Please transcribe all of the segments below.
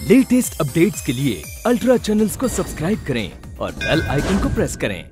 Latest updates के लिए ultra channels को सब्सक्राइब करें और बेल आइकन को प्रेस करें।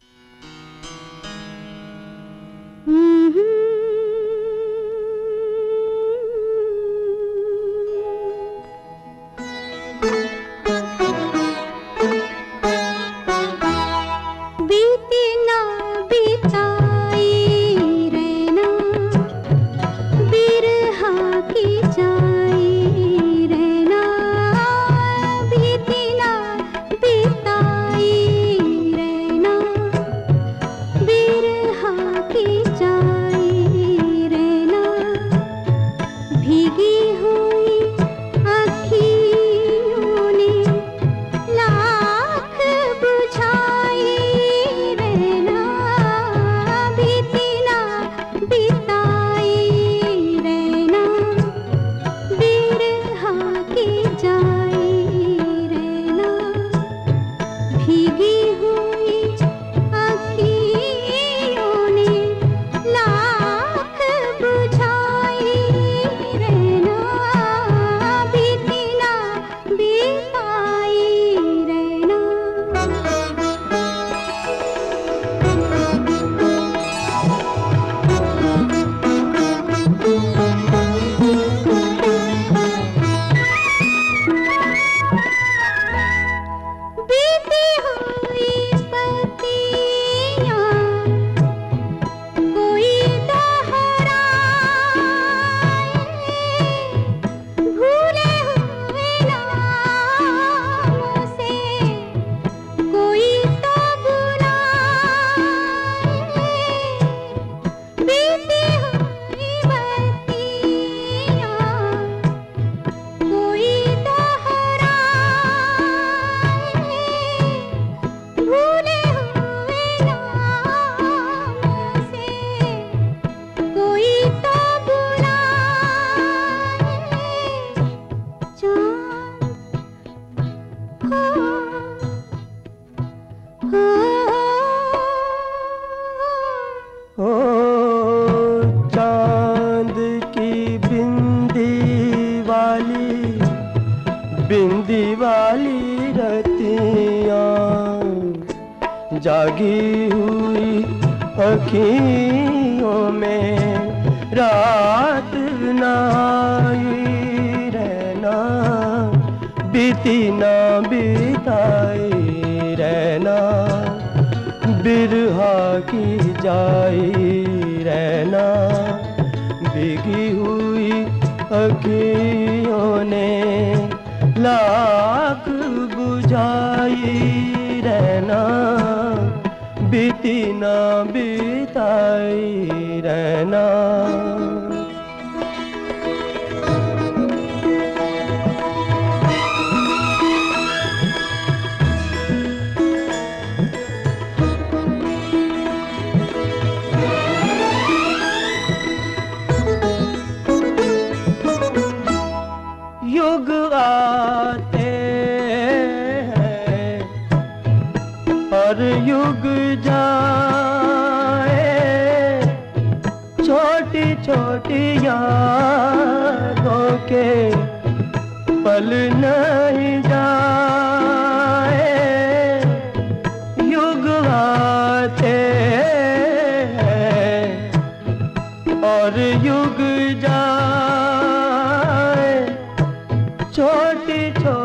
बिंदी वाली रतियाँ जागी हुई अखियों में रात नाई रहना बीती ना बिताई रहना बिरहा की जाई रहना भीगी हुई अखियों ने लाख बुझाई रहना बीती ना बिताई रहना। युग आते हैं और युग जाए, छोटी छोटी यादों के पल नहीं जाए। युग आते हैं और युग जाए, छोटी छोटी